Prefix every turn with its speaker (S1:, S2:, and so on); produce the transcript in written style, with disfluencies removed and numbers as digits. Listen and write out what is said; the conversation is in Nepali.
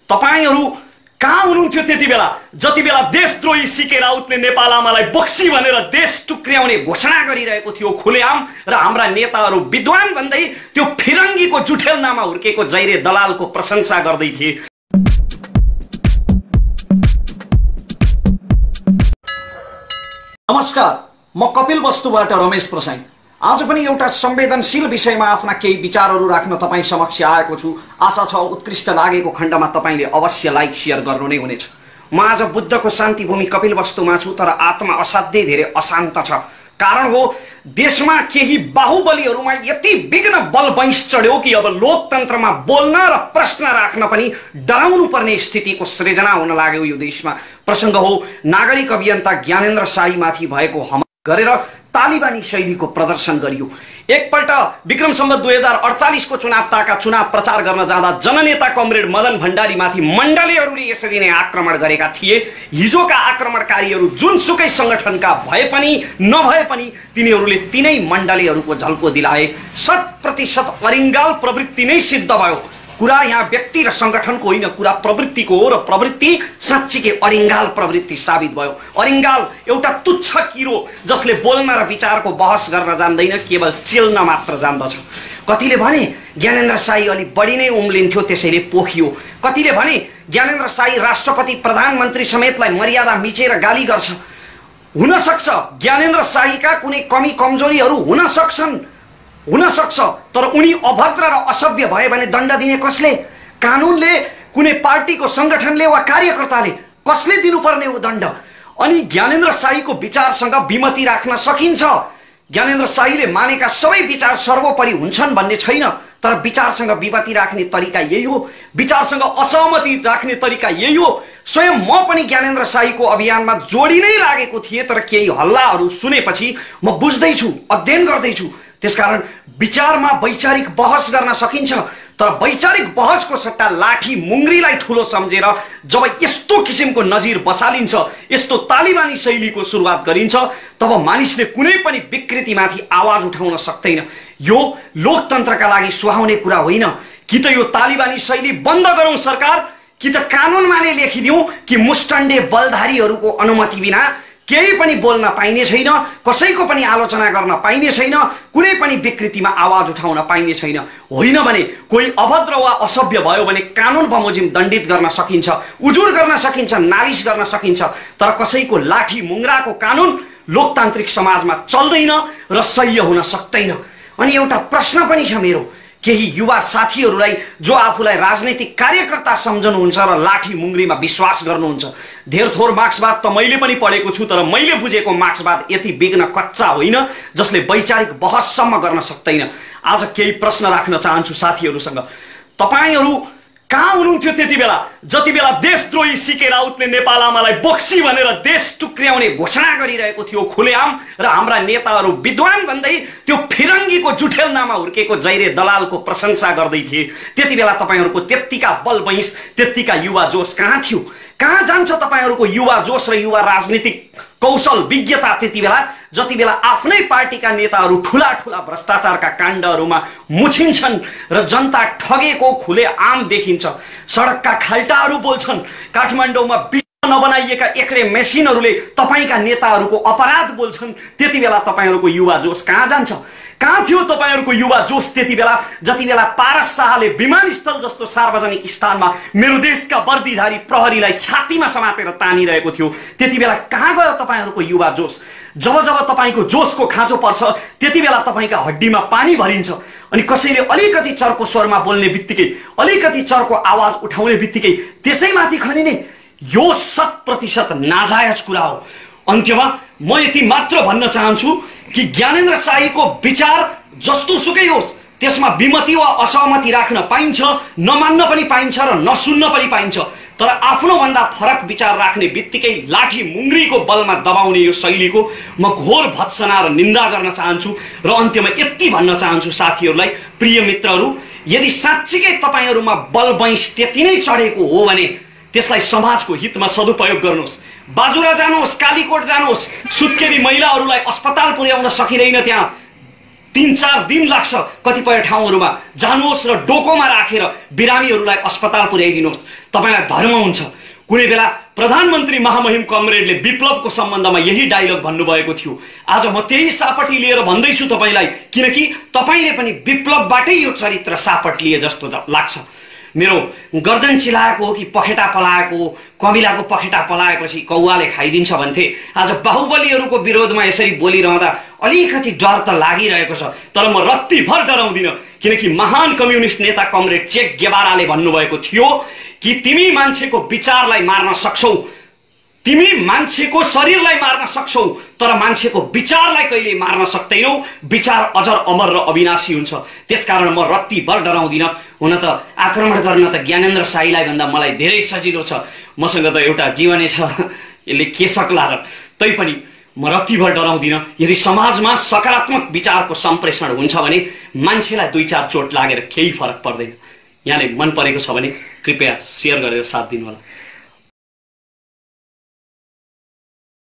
S1: तपाईहरु कहाँ हुनुहुन्थ्यो त्यति बेला जति बेला देशद्रोही सीके राउतले नेपाल आमालाई बक्सी भनेर देश टुक्र्याउने घोषणा गरिरहेको थियो खुलेआम र हाम्रा नेताहरू विद्वान भन्दै त्यो फिरङ्गीको जुठेलनामा हुर्केको जैरे दलालको प्रशंसा गर्दै थिए। नमस्कार, म कपिल वस्तुबाट रमेश प्रसाई। आज पनि एउटा संवेदनशील विषयमा आफ्ना केही विचारहरू राख्न तपाईं समक्ष आएको छु। आशा छ उत्कृष्ट लागेको खण्डमा तपाईले अवश्य लाइक शेयर गर्नु नै हुनेछ। म आज बुद्धको शान्ति भूमि कपिल वस्तुमा छु, तर आत्मा असाध्यै धेरै अशान्त छ। कारण हो देशमा केही बाहुबलीहरूमा यति विघ्न बल बैंस चढ्यो कि अब लोकतन्त्रमा बोल्न र प्रश्न राख्न पनि डराउनु पर्ने स्थितिको सृजना हुन लाग्यो यो देशमा। प्रसङ्ग हो नागरिक अभियन्ता ज्ञानेन्द्र शाहीमाथि भएको हमला गरेर तालिबानी शैलीको प्रदर्शन गरियो। एकपल्ट विक्रम सम्वत 2048 को चुनाव प्रचार गर्न जाँदा जननेता कमरेड मदन भण्डारीमाथि मण्डलीहरूले यसरी नै आक्रमण गरेका थिए। हिजोका आक्रमणकारीहरू जुनसुकै संगठनका भए पनि नभए पनि तिनीहरूले तिनै मण्डलीहरूको झल्को दिलाए। 100% अरिङ्गाल प्रवृत्ति नै सिद्ध भयो। कुरा यहाँ व्यक्ति र संगठनको होइन, कुरा प्रवृत्तिको हो र प्रवृत्ति साँच्चीकै अरिङ्गाल प्रवृत्ति साबित भयो। अरिङ्गाल एउटा तुच्छ किरो जसले बोल्न र विचारको बहस गर्न जान्दैन, केवल चिल्न मात्र जान्दछ। कतिले भने ज्ञानेन्द्र शाही अलि बढी नै उम्लिन्थ्यो त्यसैले पोखियो। कतिले भने ज्ञानेन्द्र शाही राष्ट्रपति प्रधानमन्त्री समेतलाई मर्यादा मिचेर गाली गर्छ। हुन सक्छ ज्ञानेन्द्र शाहीका कुनै कमी कमजोरीहरू हुन सक्छ, तर उनी अभद्र र असभ्य भए भने दण्ड दिने कसले? कानुनले, कुनै पार्टीको संगठनले वा कार्यकर्ताले? कसले दिनुपर्ने हो दण्ड? अनि ज्ञानेन्द्र शाहीको विचारसँग विमति राख्न सकिन्छ। ज्ञानेन्द्र शाहीले मानेका सबै विचार सर्वोपरि हुन्छन् भन्ने छैन, तर विचारसँग विमति राख्ने तरिका यही हो, विचारसँग असहमति राख्ने तरिका यही हो। स्वयं म पनि ज्ञानेन्द्र शाहीको अभियानमा जोडी नै लागेको थिएँ, तर केही हल्लाहरू सुनेपछि म बुझ्दैछु, अध्ययन गर्दैछु। त्यसकारण विचारमा वैचारिक बहस गर्न सकिन्छ, तर वैचारिक बहसको सट्टा लाठी मुङ्ग्रीलाई ठुलो सम्झेर जब यस्तो किसिमको नजिर बसालिन्छ, यस्तो तालिबानी शैलीको सुरुवात गरिन्छ, तब मानिसले कुनै पनि विकृतिमाथि आवाज उठाउन सक्दैन। यो लोकतन्त्रका लागि सुहाउने कुरा होइन। कि त यो तालिबानी शैली बन्द गरौँ सरकार, कि त कानुनमा नै लेखिदिउँ कि मुष्टण्डे बलधारीहरूको अनुमति बिना केही पनि बोल्न पाइने छैन, कसैको पनि आलोचना गर्न पाइने छैन, कुनै पनि विकृतिमा आवाज उठाउन पाइने छैन। होइन भने कोही अभद्र वा असभ्य भयो भने कानुन बमोजिम दण्डित गर्न सकिन्छ, उजुर गर्न सकिन्छ, नालिस गर्न सकिन्छ, तर कसैको लाठी मुङ्ग्राको कानुन लोकतान्त्रिक समाजमा चल्दैन र सह्य हुन सक्दैन। अनि एउटा प्रश्न पनि छ मेरो, केही युवा साथीहरूलाई जो आफूलाई राजनीतिक कार्यकर्ता सम्झनुहुन्छ र लाठी मुङ्ग्रीमा विश्वास गर्नुहुन्छ। धेर थोर मार्क्सवाद त मैले पनि पढेको छु, तर मैले बुझेको मार्क्सवाद यति विघ्न कच्चा होइन जसले वैचारिक बहससम्म गर्न सक्दैन। आज केही प्रश्न राख्न चाहन्छु साथीहरूसँग। तपाईहरु कहाँ हुनुहुन्थ्यो त्यति बेला जति बेला देशद्रोही सीके राउतले नेपाल आमालाई बक्सी भनेर देश टुक्र्याउने घोषणा गरिरहेको थियो खुलेआम, र हाम्रा नेताहरू विद्वान भन्दै त्यो फिरङ्गीको जुठेलनामा हुर्केको जैरे दलालको प्रशंसा गर्दै थिए। त्यति बेला तपाईहरुको त्यत्तिका बल बैंस, त्यत्तिका युवा जोश कहाँ थियो? कहाँ जान्छ तपाईहरुको युवा जोश र युवा राजनीतिक कौशल विज्ञता त्यति बेला जति बेला आफ्नै पार्टीका नेताहरू ठूला ठूला भ्रष्टाचारका काण्डहरूमा मुछिन्छन् र जनता ठगेको खुले आम देखिन्छ। सडकका खाल्टाहरू बोल्छन्, काठमाडौँमा नबनाइएका एक्रे मेसिनहरूले तपाईका नेताहरूको अपराध बोल्छन्। त्यति बेला तपाईहरुको युवा जोश कहाँ जान्छ? कहाँ थियो तपाईहरुको युवा जोश त्यति बेला जति बेला पारस शाहले विमानस्थल जस्तो सार्वजनिक स्थानमा मेरो देशका वर्दीधारी प्रहरीलाई छातीमा समातेर तानिरहेको थियो? त्यति बेला कहाँ गयो तपाईहरुको युवा जोश? जब जब तपाईको जोशको खाँचो पर्छ त्यति बेला तपाईका हड्डीमा पानी भरिन्छ, अनि कसैले अलिकति चर्को स्वरमा बोल्ने बित्तिकै, अलिकति चर्को आवाज उठाउने बित्तिकै त्यसैमाथि खनिने, यो 100% नाजायज कुरा हो। अन्त्यमा म यति मात्र भन्न चाहन्छु कि ज्ञानेन्द्र शाहीको विचार जस्तोसुकै होस् त्यसमा विमति वा असहमति राख्न पाइन्छ, नमान्न पनि पाइन्छ र नसुन्न पनि पाइन्छ, तर आफ्नो भन्दा फरक विचार राख्ने बित्तिकै लाठी मुङ्ग्रीको बलमा दबाउने यो शैलीको म घोर भत्सना र निन्दा गर्न चाहन्छु। र अन्त्यमा यति भन्न चाहन्छु साथीहरूलाई, प्रिय मित्रहरू, यदि साँच्चीकै तपाईहरुमा बल बैंस त्यति नै चढेको हो भने त्यसलाई समाजको हितमा सदुपयोग गर्नुहोस्। बाजुरा जानुहोस्, कालीकोट जानुहोस्, सुत्केरी महिलाहरूलाई अस्पताल पुर्याउन सकिँदैन, त्यहाँ 3-4 दिन लाग्छ कतिपय ठाउँहरूमा। जानुहोस् र डोकोमा राखेर बिरामीहरूलाई अस्पताल पुर्याइदिनुहोस्।
S2: तपाईलाई धर्म हुन्छ। कुनै बेला प्रधानमन्त्री महामहिम कमरेडले विप्लवको सम्बन्धमा यही डायलग भन्नुभएको थियो। आज म त्यही सापटी लिएर भन्दैछु तपाईलाई, किनकि तपाईले पनि विप्लवबाटै यो चरित्र सापट लिए जस्तो लाग्छ। मेरो गर्दन चिलाएको हो कि पखेटा पलाएको हो, कमिलाको पखेटा पलाएपछि कौवाले खाइदिन्छ भन्थे। आज बाहुबलीहरूको विरोधमा यसरी बोलिरहँदा अलिकति डर त लागिरहेको छ, तर म रत्तिभर डराउँदिन, किनकि महान कम्युनिस्ट नेता कमरेड चेक गेवाराले भन्नुभएको थियो कि तिमी मान्छेको विचारलाई मार्न सक्छौ, तिमी मान्छेको शरीरलाई मार्न सक्छौ, तर मान्छेको विचारलाई कहिले मार्न सक्दैनौ। विचार अजर अमर र अविनाशी हुन्छ। त्यसकारण म रत्तिभर डराउँदिन। हुन त आक्रमण गर्न त ज्ञानेन्द्र शाहीलाई भन्दा मलाई धेरै सजिलो छ, मसँग त एउटा जीवनै छ, यसले के सक्ला र। तैपनि म रत्तिभर डराउँदिन। यदि समाजमा सकारात्मक विचारको सम्प्रेषण हुन्छ भने मान्छेलाई 2-4 चोट लागेर केही फरक पर्दैन। यहाँले मन परेको छ भने कृपया शेयर गरेर साथ दिनुहोला।